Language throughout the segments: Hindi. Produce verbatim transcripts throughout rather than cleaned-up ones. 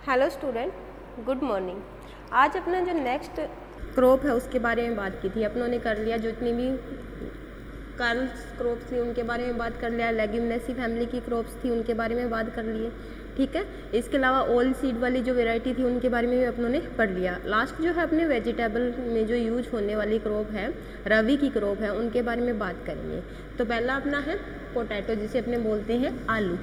Hello student, good morning. आज अपना जो नेक्स्ट क्रॉप है उसके बारे में बात की थी, अपनों ने कर लिया। जितनी भी कार्ल्स क्रॉप्स थी उनके बारे में बात कर लिया, लेग्यूमिनेसी फैमिली की क्रॉप्स थी उनके बारे में बात कर लिए, ठीक है। इसके अलावा ऑल सीड वाली जो वेराइटी थी उनके बारे में भी अपनों ने पढ़ लिया। लास्ट जो है अपने वेजिटेबल में जो यूज होने वाली क्रॉप है, रबी की क्रॉप है, उनके बारे में बात करेंगे। तो पहला अपना है पोटैटो, जिसे अपने बोलते हैं आलू।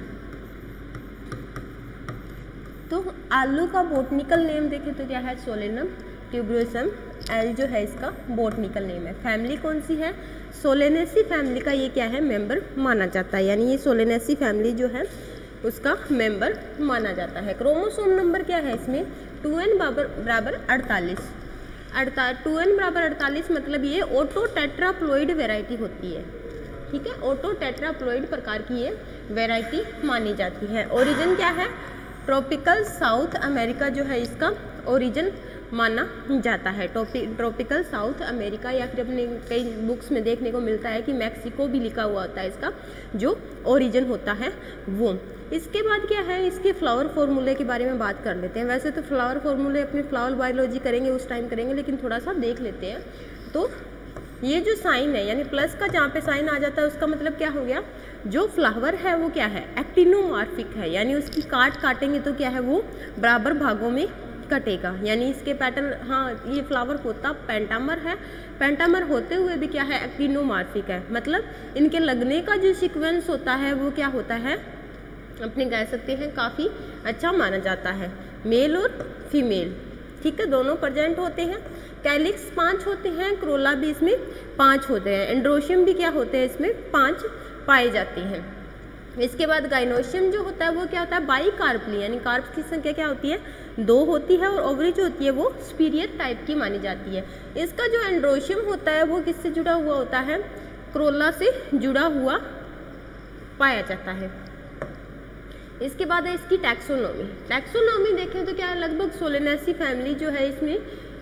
तो आलू का बोटनिकल नेम देखें तो क्या है, सोलेनम ट्यूबरोसम एल जो है इसका बोटनिकल नेम है। फैमिली कौन सी है, सोलेनेसी फैमिली का ये क्या है, मेंबर माना जाता है, यानी ये सोलेनेसी फैमिली जो है उसका मेंबर माना जाता है। क्रोमोसोम नंबर क्या है इसमें, टू एन बराबर बराबर अड़तालीस अड़ता टू एन बराबर अड़तालीस, मतलब ये ऑटो टेट्राप्लॉइड वेराइटी होती है, ठीक है। ऑटो टेट्राप्लॉइड प्रकार की ये वेराइटी मानी जाती है। ओरिजिन क्या है, ट्रॉपिकल साउथ अमेरिका जो है इसका ओरिजिन माना जाता है। टॉपि ट्रॉपिकल साउथ अमेरिका, या फिर अपने कई बुक्स में देखने को मिलता है कि मैक्सिको भी लिखा हुआ होता है इसका जो ओरिजिन होता है वो। इसके बाद क्या है, इसके फ्लावर फॉर्मूले के बारे में बात कर लेते हैं। वैसे तो फ्लावर फॉर्मूले अपने फ्लावर बायोलॉजी करेंगे उस टाइम करेंगे, लेकिन थोड़ा सा देख लेते हैं। तो ये जो साइन है, यानी प्लस का जहाँ पे साइन आ जाता है उसका मतलब क्या हो गया, जो फ्लावर है वो क्या है, एक्टिनोमॉर्फिक है, यानी उसकी काट काटेंगे तो क्या है वो बराबर भागों में कटेगा। यानी इसके पैटर्न, हाँ ये फ्लावर होता पेंटामर है, पेंटामर होते हुए भी क्या है, एक्टिनोमॉर्फिक है, मतलब इनके लगने का जो सीक्वेंस होता है वो क्या होता है, अपने कह सकते हैं काफ़ी अच्छा माना जाता है। मेल और फीमेल, ठीक है, दोनों प्रेजेंट होते हैं। कैलिक्स पांच होते हैं, क्रोला भी इसमें पांच होते हैं, एंड्रोशियम भी क्या होते हैं इसमें पांच पाए जाते हैं। इसके बाद गाइनोशियम जो होता है वो क्या होता है, बाई कार्पली, यानी कार्प की संख्या क्या होती है, दो होती है, और ओवरी जो होती है वो स्पीरियड टाइप की मानी जाती है। इसका जो एंड्रोशियम होता है वो किससे जुड़ा हुआ होता है, क्रोला से जुड़ा हुआ पाया जाता है। इसके बाद है इसकी टैक्सोनॉमी। टैक्सोनॉमी देखें तो क्या है, लगभग सोलेनेसी फैमिली जो है इसमें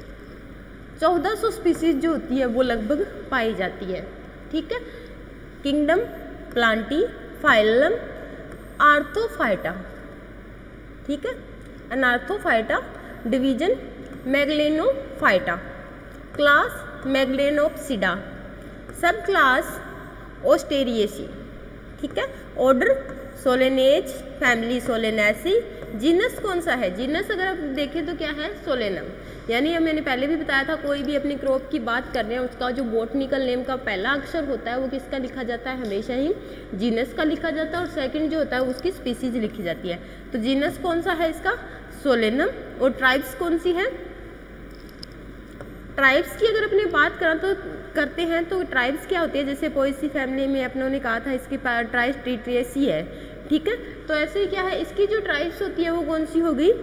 चौदह सौ स्पीसीज जो होती है वो लगभग पाई जाती है, ठीक है। किंगडम प्लांटी, फाइलम आर्थोफाइटा, ठीक है, अनार्थोफाइटा, डिवीजन मैगलेनोफाइटा, क्लास मैगलेनोप्सिडा, सब क्लास ओस्टेरिएसी, ठीक है। Order Solanales, family Solanaceae. Genus कौन सा है, जीनस अगर आप देखें तो क्या है, सोलेनम। यानी अब मैंने पहले भी बताया था, कोई भी अपनी क्रॉप की बात कर रहे हैं उसका जो बोटनिकल नेम का पहला अक्षर होता है वो किसका लिखा जाता है, हमेशा ही जीनस का लिखा जाता है, और सेकंड जो होता है उसकी स्पीसीज लिखी जाती है। तो जीनस कौन सा है इसका, सोलेनम। और ट्राइब्स कौन सी है, ट्राइब्स की अगर अपने बात करें तो करते हैं तो ट्राइब्स क्या होती है, जैसे पोएसी फैमिली में अपनों ने कहा था इसकी ट्राइब्स ट्रीट्रिएसी है, ठीक है। तो ऐसे ही क्या है, इसकी जो ट्राइब्स होती है वो कौन सी हो गई,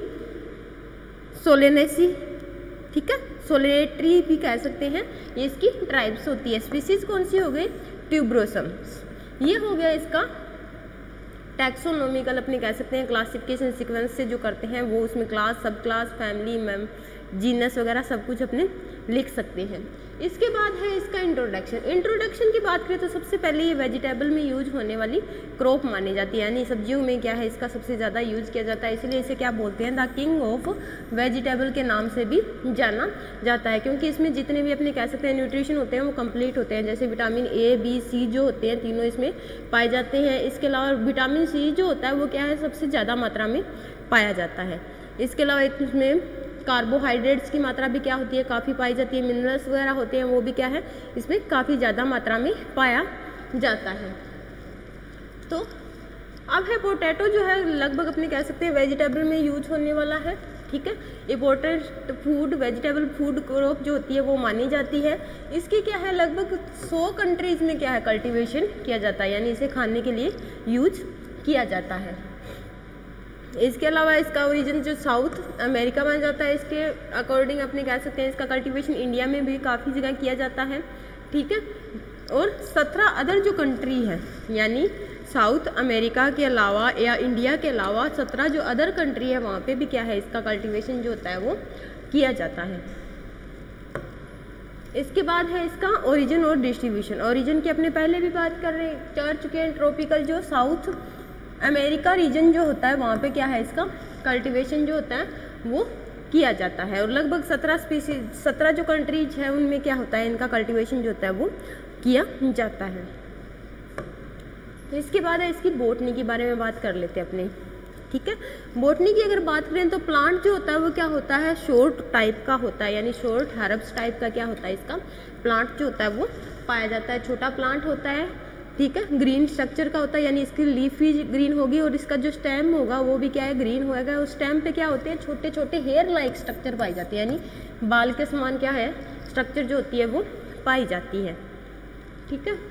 सोलेनेसी, ठीक है, सोलेनेट्री भी कह सकते हैं, ये इसकी ट्राइब्स होती है। स्पीसीज कौन सी हो गई, ट्यूबरोसम। ये हो गया इसका टैक्सोनॉमिकल, अपने कह सकते हैं क्लासिफिकेशन सीक्वेंस से जो करते हैं वो, उसमें क्लास, सब क्लास, फैमिली, मैम, जीनस वगैरह सब कुछ अपने लिख सकते हैं। इसके बाद है इसका इंट्रोडक्शन। इंट्रोडक्शन की बात करें तो सबसे पहले ये वेजिटेबल में यूज होने वाली क्रॉप मानी जाती है, यानी सब्जियों में क्या है इसका सबसे ज़्यादा यूज किया जाता है, इसलिए इसे क्या बोलते हैं, द किंग ऑफ वेजिटेबल के नाम से भी जाना जाता है, क्योंकि इसमें जितने भी अपने कह सकते हैं न्यूट्रिशन होते हैं वो कंप्लीट होते हैं। जैसे विटामिन ए, बी, सी जो होते हैं तीनों इसमें पाए जाते हैं। इसके अलावा विटामिन सी जो होता है वो क्या है, सबसे ज़्यादा मात्रा में पाया जाता है। इसके अलावा इसमें कार्बोहाइड्रेट्स की मात्रा भी क्या होती है, काफ़ी पाई जाती है। मिनरल्स वगैरह होते हैं वो भी क्या है, इसमें काफ़ी ज़्यादा मात्रा में पाया जाता है। तो अब है पोटैटो, जो है लगभग अपने कह सकते हैं वेजिटेबल में यूज होने वाला है, ठीक है। Important food, vegetable food crop जो होती है वो मानी जाती है। इसकी क्या है, लगभग सौ कंट्रीज़ में क्या है कल्टीवेशन किया जाता है, यानी इसे खाने के लिए यूज किया जाता है। इसके अलावा इसका ओरिजिन जो साउथ अमेरिका में जाता है, इसके अकॉर्डिंग अपने कह सकते हैं इसका कल्टीवेशन इंडिया में भी काफ़ी जगह किया जाता है, ठीक है। और सत्रह अदर जो कंट्री है, यानी साउथ अमेरिका के अलावा या इंडिया के अलावा सत्रह जो अदर कंट्री है वहाँ पे भी क्या है इसका कल्टीवेशन जो होता है वो किया जाता है। इसके बाद है इसका ओरिजिन और डिस्ट्रीब्यूशन। ओरिजिन की अपने पहले भी बात कर रहे कर चुके हैं, ट्रॉपिकल जो साउथ अमेरिका रीजन जो होता है वहाँ पे क्या है इसका कल्टीवेशन जो होता है वो किया जाता है। और लगभग सत्रह स्पीसीज सत्रह जो कंट्रीज है उनमें क्या होता है, इनका कल्टीवेशन जो होता है वो किया जाता है। तो इसके बाद है इसकी बोटनी के बारे में बात कर लेते हैं अपने, ठीक है। बोटनी की अगर बात करें तो प्लांट जो होता है वो क्या होता है, शॉर्ट टाइप का होता है, यानी शॉर्ट हर्ब्स टाइप का क्या होता है, इसका प्लांट जो होता है वो पाया जाता है। छोटा प्लांट होता है, ठीक है, ग्रीन स्ट्रक्चर का होता है, यानी इसकी लीफ भी ग्रीन होगी और इसका जो स्टेम होगा वो भी क्या है, ग्रीन होएगा। उस स्टेम पे क्या होते हैं, छोटे छोटे हेयर लाइक स्ट्रक्चर पाई जाती है, यानी बाल के समान क्या है स्ट्रक्चर जो होती है वो पाई जाती है, ठीक है।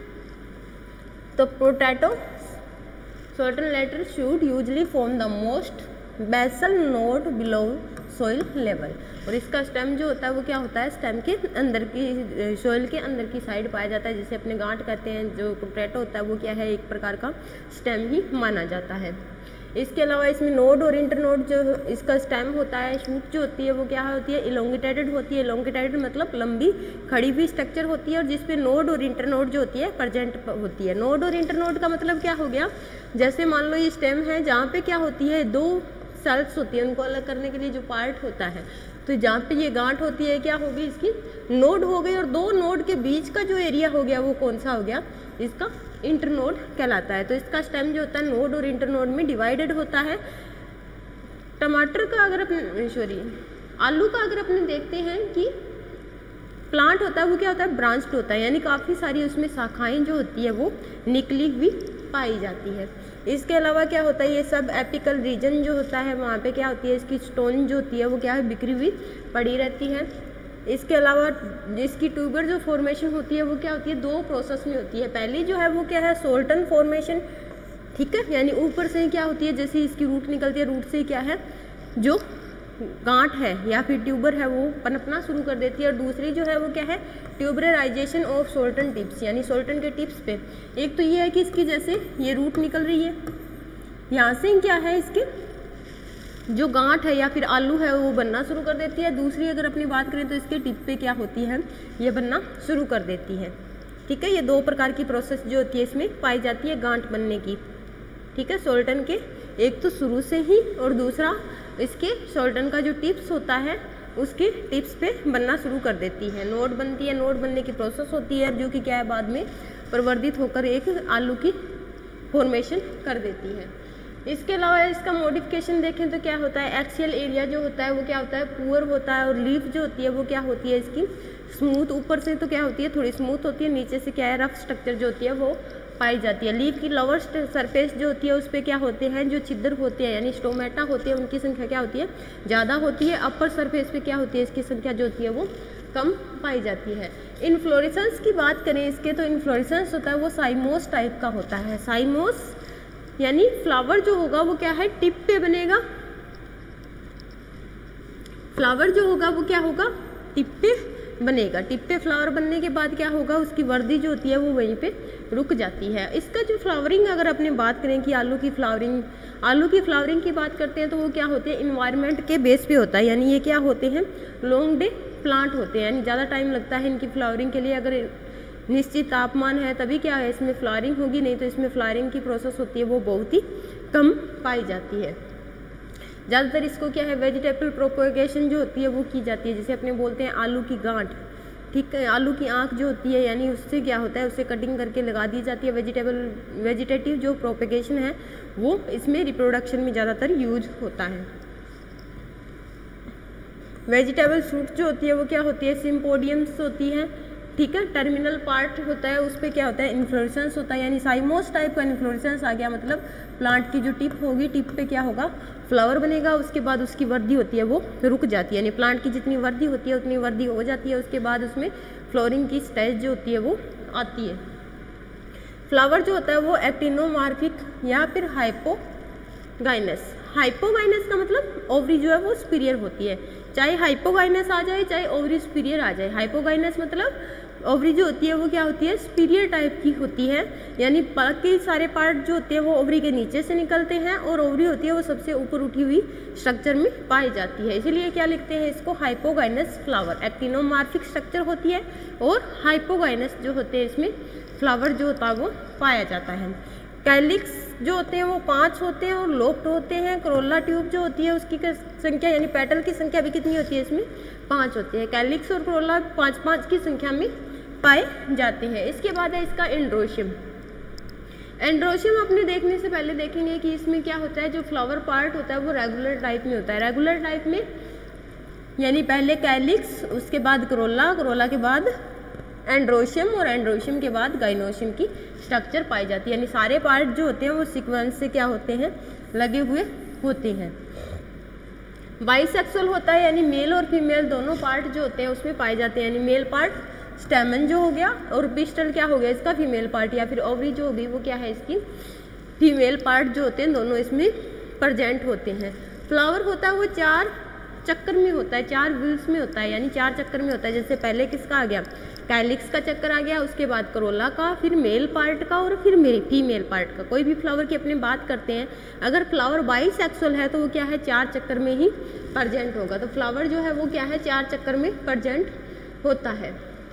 तो potato certain letter should usually form the most basal node below soil level। और इसका स्टेम जो होता है वो क्या होता है, स्टेम के अंदर की, सोइल के अंदर की साइड पाया जाता है, जिसे अपने गांठ कहते हैं। जो पोटैटो होता है वो क्या है, एक प्रकार का स्टेम ही माना जाता है। इसके अलावा इसमें नोड और इंटरनोड जो इसका स्टेम होता है, शूट जो होती है वो क्या होती है, इलोंगेटेड होती है। इलोंगेटेड मतलब लंबी खड़ी हुई स्ट्रक्चर होती है, और जिसपे नोड और इंटरनोड जो होती है प्रेजेंट होती है। नोड और इंटरनोड का मतलब क्या हो गया, जैसे मान लो ये स्टेम है, जहाँ पे क्या होती है, दो सेल्स होती है, उनको अलग करने के लिए जो पार्ट होता है, तो जहाँ पे ये गांठ होती है क्या होगी, इसकी नोड हो गई। और दो नोड के बीच का जो एरिया हो गया वो कौन सा हो गया, इसका इंटरनोड कहलाता है। तो इसका स्टेम जो होता है नोड और इंटरनोड में डिवाइडेड होता है। टमाटर का अगर अपने सॉरी आलू का अगर अपने देखते हैं कि प्लांट होता है वो क्या होता है, ब्रांच्ड होता है, यानी काफ़ी सारी उसमें शाखाएं जो होती है वो निकली हुई पाई जाती है। इसके अलावा क्या होता है, ये सब एपिकल रीजन जो होता है वहाँ पे क्या होती है, इसकी स्टोन जो होती है वो क्या है, बिखरी हुई पड़ी रहती है। इसके अलावा इसकी ट्यूबर जो फॉर्मेशन होती है वो क्या होती है, दो प्रोसेस में होती है। पहली जो है वो क्या है, सोल्टन फॉर्मेशन, ठीक है, यानी ऊपर से क्या होती है, जैसे इसकी रूट निकलती है, रूट से क्या है जो गांठ है या फिर ट्यूबर है वो पनपना शुरू कर देती है। और दूसरी जो है वो क्या है, ट्यूबराइजेशन ऑफ सोल्टन टिप्स, यानी सोल्टन के टिप्स पे। एक तो ये है कि इसकी जैसे ये रूट निकल रही है, यहाँ से क्या है इसके जो गांठ है या फिर आलू है वो बनना शुरू कर देती है। दूसरी अगर अपनी बात करें तो इसके टिप पे क्या होती है, ये बनना शुरू कर देती है, ठीक है। ये दो प्रकार की प्रोसेस जो होती है इसमें पाई जाती है गांठ बनने की, ठीक है, सोल्टन के, एक तो शुरू से ही, और दूसरा इसके सोल्टन का जो टिप्स होता है उसके टिप्स पे बनना शुरू कर देती है, नोड बनती है। नोड बनने की प्रोसेस होती है जो कि क्या है, बाद में प्रवर्धित होकर एक आलू की फॉर्मेशन कर देती है। इसके अलावा इसका मॉडिफिकेशन देखें तो क्या होता है, एक्सियल एरिया जो होता है वो क्या होता है, पुअर होता है। और लीफ जो होती है वो क्या होती है, इसकी स्मूथ, ऊपर से तो क्या होती है थोड़ी स्मूथ होती है, नीचे से क्या है रफ स्ट्रक्चर जो होती है वो पाई जाती है। लीफ की लोअर सरफेस जो होती है उस पर क्या होते हैं, जो छिद्र होते हैं यानी स्टोमेटा होते हैं, उनकी संख्या क्या होती है, ज़्यादा होती है। अपर सरफेस पे क्या होती है, इसकी संख्या जो होती है वो कम पाई जाती है। इन्फ्लोरेसेंस की बात करें इसके, तो इन्फ्लोरेसेंस होता है वो साइमोस टाइप का होता है। साइमोस यानी फ्लावर जो होगा वो क्या है, टिप पे बनेगा। फ्लावर जो होगा वो क्या होगा, टिप पे बनेगा। टिप पे फ्लावर बनने के बाद क्या होगा, उसकी वर्दी जो होती है वो वहीं पे रुक जाती है। इसका जो फ्लावरिंग अगर अपने बात करें कि आलू की फ्लावरिंग आलू की फ्लावरिंग की बात करते हैं तो वो क्या होते हैं, इन्वायरमेंट के बेस पे होता है, यानी ये क्या होते हैं, लॉन्ग डे प्लांट होते हैं, यानी ज़्यादा टाइम लगता है इनकी फ्लावरिंग के लिए। अगर निश्चित तापमान है तभी क्या है इसमें फ्लावरिंग होगी, नहीं तो इसमें फ्लावरिंग की प्रोसेस होती है वो बहुत ही कम पाई जाती है। ज़्यादातर इसको क्या है, वेजिटेबल प्रोपोगेशन जो होती है वो की जाती है, जिसे अपने बोलते हैं आलू की गांठ, ठीक है। आलू की आंख जो होती है यानी उससे क्या होता है, उससे कटिंग करके लगा दी जाती है। वेजिटेबल वेजिटेटिव जो प्रोपेगेशन है वो इसमें रिप्रोडक्शन में ज़्यादातर यूज होता है। वेजिटेबल फ्रूट जो होती है वो क्या होती है, सिम्पोडियम्स होती है, ठीक है। टर्मिनल पार्ट होता है उस पर क्या होता है, इन्फ्लोरेसेंस होता है, यानी साइमोस टाइप का इन्फ्लोरेसेंस आ गया, मतलब प्लांट की जो टिप होगी, टिप पे क्या होगा, फ्लावर बनेगा। उसके बाद उसकी वर्दी होती है वो रुक जाती है, यानी प्लांट की जितनी वर्दी होती है उतनी वर्दी हो जाती है। उसके बाद उसमें फ्लोरिंग की स्टेज जो होती है वो आती है। फ्लावर जो होता है वो एक्टिनोमार्फिक या फिर हाइपोगाइनस। हाइपोगाइनस का मतलब ओवरी जो है वो सुपीरियर होती है, चाहे हाइपोगाइनस आ जाए चाहे ओवरी सुपीरियर आ जाए। हाइपोगाइनस मतलब ओवरी जो होती है वो क्या होती है, सुपीरियर टाइप की होती है, यानी बाकी सारे पार्ट जो होते हैं वो ओवरी के नीचे से निकलते हैं और ओवरी होती है वो सबसे ऊपर उठी हुई स्ट्रक्चर में पाई जाती है। इसीलिए क्या लिखते हैं इसको, हाइपोगाइनस फ्लावर। एक्टिनोमार्फिक स्ट्रक्चर होती है और हाइपोगाइनस जो होते हैं इसमें फ्लावर जो होता है वो पाया जाता है। कैलिक्स जो होते हैं वो पांच होते हैं और लोफ्ट होते हैं। कोरोला ट्यूब जो होती है उसकी संख्या यानी पेटल की संख्या भी कितनी होती है, इसमें पांच होती है। कैलिक्स और कोरोला पांच पांच की संख्या में पाए जाते हैं। इसके बाद है इसका एंड्रोशियम। एंड्रोशियम अपने देखने से पहले देखेंगे कि इसमें क्या होता है, जो फ्लावर पार्ट होता है वो रेगुलर टाइप में होता है। रेगुलर टाइप में यानी पहले कैलिक्स, उसके बाद कोरोला, कोरोला के बाद एंड्रोशियम और एंड्रोशियम के बाद गाइनोशियम की स्ट्रक्चर पाई जाती है। यानी सारे पार्ट जो होते हैं वो सीक्वेंस से क्या होते हैं, लगे हुए होते हैं। बाइसेक्सुअल होता है यानी मेल और फीमेल दोनों पार्ट जो होते हैं उसमें पाए जाते हैं। यानी मेल पार्ट स्टेमन जो हो गया और पिस्टल क्या हो गया इसका फीमेल पार्ट, या फिर ओवरी जो होगी वो क्या है इसकी फीमेल पार्ट जो होते हैं, दोनों इसमें प्रेजेंट होते हैं। फ्लावर होता है वो चार चक्कर में होता है, चार व्हील्स में होता है, यानी चार चक्कर में होता है। जैसे पहले किसका आ गया, कैलिक्स का चक्कर आ गया, उसके बाद कोरोला का, फिर मेल पार्ट का और फिर मेरी फीमेल पार्ट का। कोई भी फ्लावर की अपनी बात करते हैं, अगर फ्लावर बाइसेक्सुअल है तो वो क्या है, चार चक्कर में ही प्रेजेंट होगा। तो फ्लावर जो है वो क्या है, चार चक्कर में प्रेजेंट होता है।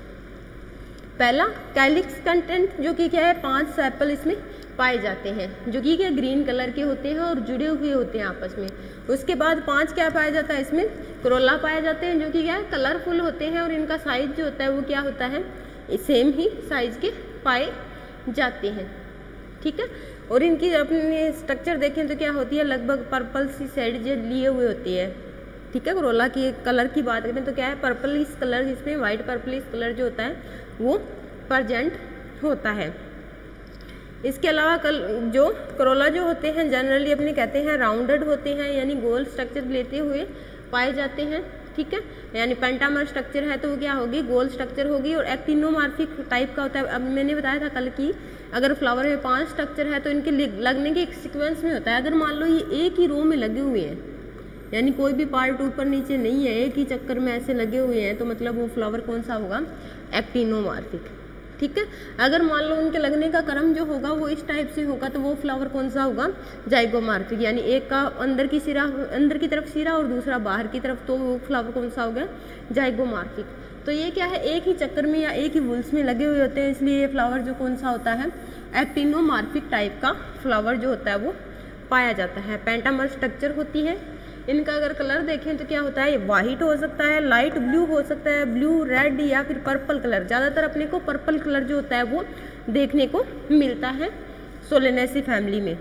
पहला कैलिक्स कंटेंट जो कि क्या है, पांच सेपल इसमें पाए जाते हैं जो कि क्या ग्रीन कलर के होते हैं और जुड़े हुए होते हैं आपस में। उसके बाद पांच क्या पाया जाता है, इसमें कोरोला पाए जाते हैं जो कि क्या है कलरफुल होते हैं और इनका साइज जो होता है वो क्या होता है, सेम ही साइज के पाए जाते हैं। ठीक है, और इनकी अपनी स्ट्रक्चर देखें तो क्या होती है, लगभग पर्पल सी शेड जो लिए हुए होती है। ठीक है, कोरोला की कलर की बात करें तो क्या है, पर्पल इस कलर, इसमें वाइट पर्पल इस कलर जो होता है वो प्रेजेंट होता है। इसके अलावा कल जो कोरोला जो होते हैं जनरली अपने कहते हैं राउंडेड होते हैं, यानी गोल स्ट्रक्चर लेते हुए पाए जाते हैं। ठीक है, यानी पेंटामर स्ट्रक्चर है तो वो क्या होगी, गोल स्ट्रक्चर होगी। और एक्टिनोमार्फिक टाइप का होता है। अब मैंने बताया था कल की अगर फ्लावर में पांच स्ट्रक्चर है तो इनके लगने के एक सीक्वेंस में होता है। अगर मान लो ये एक ही रो में लगे हुए हैं, यानी कोई भी पार्ट ऊपर नीचे नहीं है, एक ही चक्कर में ऐसे लगे हुए हैं, तो मतलब वो फ्लावर कौन सा होगा, एक्टिनोमार्फिक। ठीक है, अगर मान लो उनके लगने का क्रम जो होगा वो इस टाइप से होगा तो वो फ्लावर कौन सा होगा, जाइगोमार्फिक। यानी एक का अंदर की सिरा अंदर की तरफ सिरा और दूसरा बाहर की तरफ, तो वो फ्लावर कौन सा होगा, जाइगोमार्फिक। तो ये क्या है, एक ही चक्कर में या एक ही वुल्स में लगे हुए होते हैं, इसलिए ये फ्लावर जो कौन सा होता है, एक्टिनोमार्फिक टाइप का फ्लावर जो होता है वो पाया जाता है। पेंटामर स्ट्रक्चर होती है। इनका अगर कलर देखें तो क्या होता है, वाइट हो सकता है, लाइट ब्लू हो सकता है, ब्लू, रेड या फिर पर्पल कलर। ज़्यादातर अपने को पर्पल कलर जो होता है वो देखने को मिलता है सोलेनेसी फैमिली में।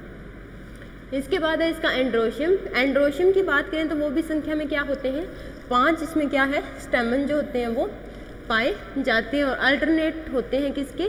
इसके बाद है इसका एंड्रोशियम। एंड्रोशियम की बात करें तो वो भी संख्या में क्या होते हैं, पांच। इसमें क्या है, स्टेमन जो होते हैं वो पाए जाते हैं और अल्टरनेट होते हैं किसके,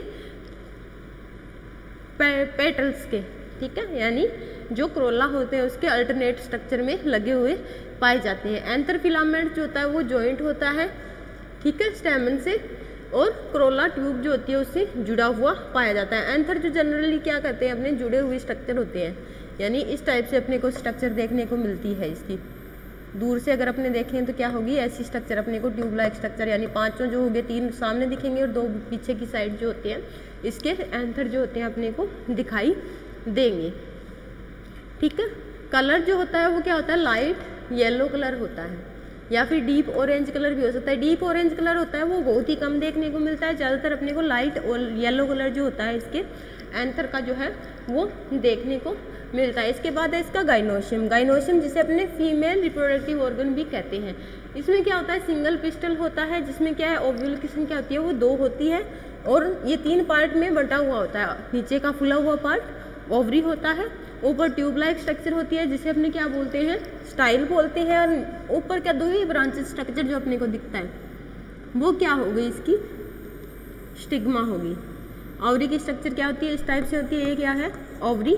पे, पेटल्स के। ठीक है, यानी जो कोरोला होते हैं उसके अल्टरनेट स्ट्रक्चर में लगे हुए पाए जाते हैं। एंथर फिलामेंट जो होता है वो जॉइंट होता है, ठीक है, स्टेमन से, और कोरोला ट्यूब जो होती है उससे जुड़ा हुआ पाया जाता है। एंथर जो जनरली क्या कहते हैं, अपने जुड़े हुए स्ट्रक्चर होते हैं, यानी इस टाइप से अपने को स्ट्रक्चर देखने को मिलती है। इसकी दूर से अगर अपने देखें तो क्या होगी, ऐसी स्ट्रक्चर अपने को ट्यूब लाइक स्ट्रक्चर, यानी पांचों जो हो गए, तीन सामने दिखेंगे और दो पीछे की साइड जो होते हैं, इसके एंथर जो होते हैं अपने को दिखाई देंगे। ठीक है, कलर जो होता है वो क्या होता है, लाइट येलो कलर होता है या फिर डीप ऑरेंज कलर भी हो सकता है। डीप ऑरेंज कलर होता है वो बहुत ही कम देखने को मिलता है, ज़्यादातर अपने को लाइट और येलो कलर जो होता है इसके एंथर का जो है वो देखने को मिलता है। इसके बाद है इसका गाइनोशियम। गाइनोशियम जिसे अपने फीमेल रिप्रोडक्टिव ऑर्गन भी कहते हैं। इसमें क्या होता है, सिंगल पिस्टल होता है जिसमें क्या है, ओव्यूल की संख्या होती है वो दो होती है और ये तीन पार्ट में बंटा हुआ होता है। नीचे का फुला हुआ पार्ट ओवरी होता है, ऊपर ट्यूब लाइक स्ट्रक्चर होती है जिसे अपने क्या बोलते हैं, स्टाइल बोलते हैं, और ऊपर क्या दो ही ब्रांचेस स्ट्रक्चर जो अपने को दिखता है वो क्या होगी, इसकी स्टिग्मा होगी। ओवरी की स्ट्रक्चर क्या होती है, इस टाइप से होती है। ये क्या है, ओवरी,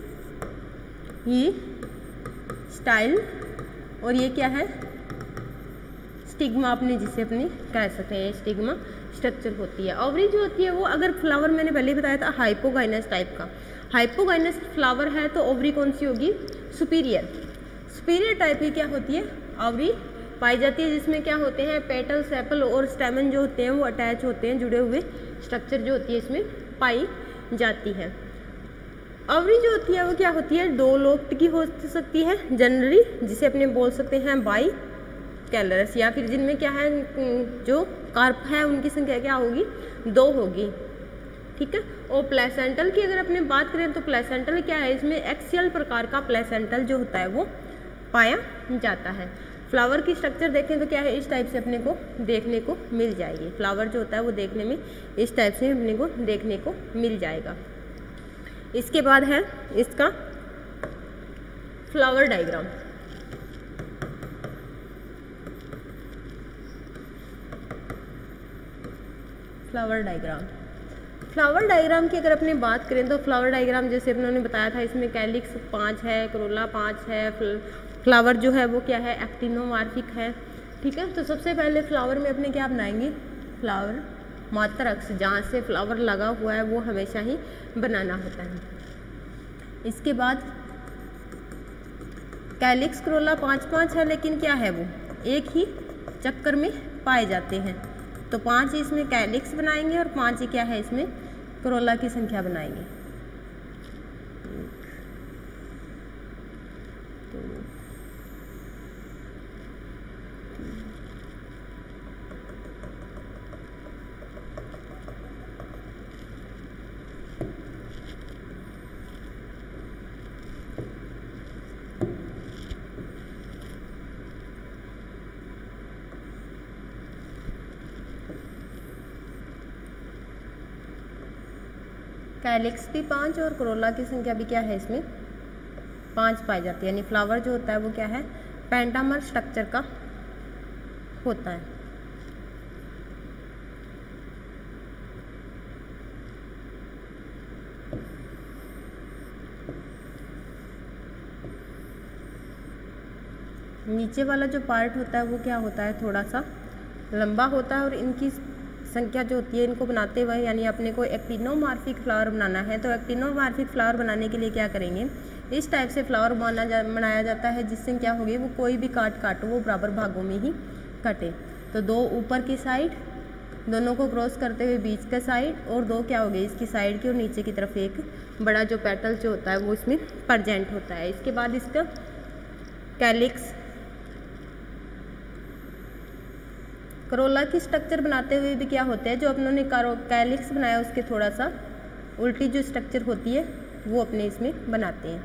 ये स्टाइल, और ये क्या है, स्टिग्मा अपने जिसे अपने कह सकते हैं, स्टिग्मा स्ट्रक्चर होती है। ओवरी जो होती है वो, अगर फ्लावर मैंने पहले बताया था हाइपोगाइनस टाइप का, हाइपोगाइनस फ्लावर है तो ओवरी कौन सी होगी, सुपीरियर। सुपीरियर टाइप की क्या होती है, ओवरी पाई जाती है जिसमें क्या होते हैं, पेटल, सेपल और स्टेमन जो होते हैं वो अटैच होते हैं, जुड़े हुए स्ट्रक्चर जो होती है इसमें पाई जाती है। ओवरी जो होती है वो क्या होती है, दो लोब्ड की हो सकती है जनरली, जिसे अपने बोल सकते हैं बाई कैलरस, या फिर जिनमें क्या है, जो कार्प है उनकी संख्या क्या होगी, दो होगी। ठीक है। और प्लेसेंटल की अगर अपने बात करें तो प्लेसेंटल क्या है, इसमें एक्सियल प्रकार का प्लेसेंटल जो होता है वो पाया जाता है। फ्लावर की स्ट्रक्चर देखें तो क्या है, इस टाइप से अपने को देखने को मिल जाएगी। फ्लावर जो होता है वो देखने में इस टाइप से अपने को देखने को मिल जाएगा। इसके बाद है इसका flower diagram. Flower diagram flower diagram की अगर अपनी बात करें तो फ्लावर डायग्राम जैसे उन्होंने बताया था, इसमें कैलिक्स पाँच है, करोला पाँच है, फ्लावर जो है वो क्या है, एक्टिनोमार्फिक है, ठीक है। तो सबसे पहले फ्लावर में अपने क्या बनाएंगे, फ्लावर मात्र अक्ष जहाँ से फ्लावर लगा हुआ है वो हमेशा ही बनाना होता है। इसके बाद कैलिक्स करोला पाँच पाँच है, लेकिन क्या है वो एक ही चक्कर में पाए जाते हैं, तो पाँच ही इसमें कैलिक्स बनाएंगे और पाँच ही क्या है इसमें करोला की संख्या बनाएंगे। कैलिक्स भी पाँच और करोला की संख्या भी क्या है इसमें पाँच पाई जाती है, यानी फ्लावर जो होता है वो क्या है पेंटामर स्ट्रक्चर का होता है। नीचे वाला जो पार्ट होता है वो क्या होता है, थोड़ा सा लंबा होता है और इनकी संख्या जो होती है इनको बनाते हुए, यानी अपने को एक्टिनोमार्फिक फ्लावर बनाना है, तो एक्टिनोमार्फिक फ्लावर बनाने के लिए क्या करेंगे, इस टाइप से फ्लावर बना जा बनाया जाता है, जिससे क्या होगी वो कोई भी काट काटो वो बराबर भागों में ही कटे। तो दो ऊपर की साइड दोनों को क्रॉस करते हुए बीच का साइड, और दो क्या हो गए इसकी साइड की और नीचे की तरफ एक बड़ा जो पेटल जो होता है वो इसमें प्रेजेंट होता है। इसके बाद इसका कैलिक्स करोला की स्ट्रक्चर बनाते हुए भी क्या होता है, जो अपनों ने कैलिक्स बनाया उसके थोड़ा सा उल्टी जो स्ट्रक्चर होती है वो अपने इसमें बनाते हैं,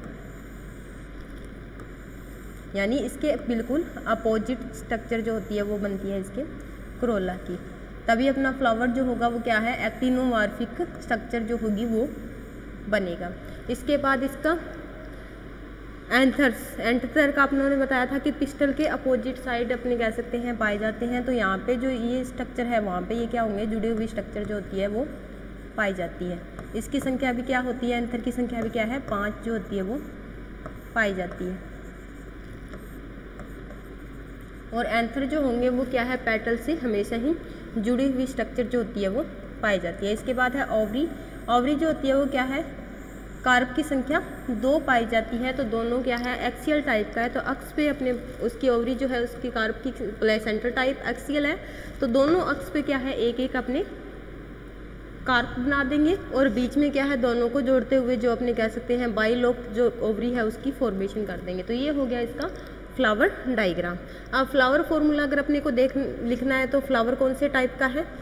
यानी इसके बिल्कुल अपोजिट स्ट्रक्चर जो होती है वो बनती है इसके करोला की। तभी अपना फ्लावर जो होगा वो क्या है एक्टिनोमार्फिक स्ट्रक्चर जो होगी वो बनेगा। इसके बाद इसका एंथर्स एंथर का अपनों ने बताया था कि पिस्टल के अपोजिट साइड अपने कह सकते हैं पाए जाते हैं, तो यहाँ पे जो ये स्ट्रक्चर है वहाँ पे ये क्या होंगे जुड़ी हुई स्ट्रक्चर जो होती है वो पाई जाती है। इसकी संख्या भी क्या होती है, एंथर की संख्या भी क्या है पाँच जो होती है वो पाई जाती है। और एंथर जो होंगे वो क्या है पेटल से हमेशा ही जुड़ी हुई स्ट्रक्चर जो होती है वो पाई जाती है। इसके बाद है ओवरी ओवरी जो होती है वो क्या है कार्प की संख्या दो पाई जाती है, तो दोनों क्या है एक्सियल टाइप का है, तो अक्ष पे अपने उसकी ओवरी जो है उसकी कार्प की प्लेसेंटर टाइप एक्सियल है, तो दोनों अक्ष पे क्या है एक एक अपने कार्प बना देंगे, और बीच में क्या है दोनों को जोड़ते हुए जो अपने कह सकते हैं बाइलोप जो ओवरी है उसकी फॉर्मेशन कर देंगे। तो ये हो गया इसका फ्लावर डायग्राम। अब फ्लावर फॉर्मूला अगर अपने को देख लिखना है तो फ्लावर कौन से टाइप का है,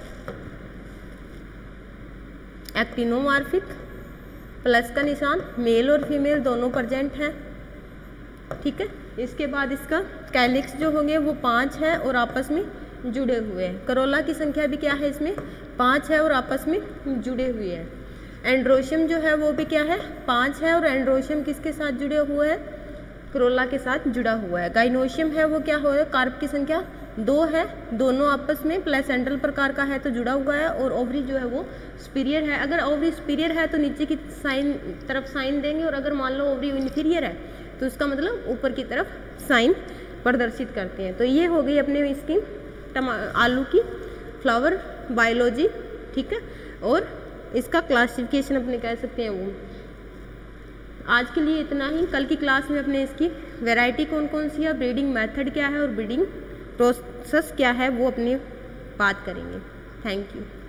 एक्टिनोमार्फिक, प्लस का निशान, मेल और फीमेल दोनों प्रेजेंट हैं, ठीक है। इसके बाद इसका कैलिक्स जो होंगे वो पाँच है और आपस में जुड़े हुए हैं। करोला की संख्या भी क्या है इसमें पाँच है और आपस में जुड़े हुए हैं। एंड्रोशियम जो है वो भी क्या है पाँच है, और एंड्रोशियम किसके साथ जुड़े हुए हैं करोला के साथ जुड़ा हुआ है। गाइनोशियम है वो क्या हो कार्प की संख्या दो है, दोनों आपस में प्लेसेंटल प्रकार का है तो जुड़ा हुआ है, और ओवरी जो है वो सुपीरियर है। अगर ओवरी सुपीरियर है तो नीचे की साइन तरफ साइन देंगे, और अगर मान लो ओवरी इन्फीरियर है तो उसका मतलब ऊपर की तरफ साइन प्रदर्शित करते हैं। तो ये हो गई अपने इसकी टमा आलू की फ्लावर बायोलॉजी, ठीक है, और इसका क्लासिफिकेशन अपने कह सकते हैं वो। आज के लिए इतना ही। कल की क्लास में अपने इसकी वैरायटी कौन कौन सी है, ब्रीडिंग मेथड क्या है और ब्रीडिंग प्रोसेस क्या है वो अपनी बात करेंगे। Thank you.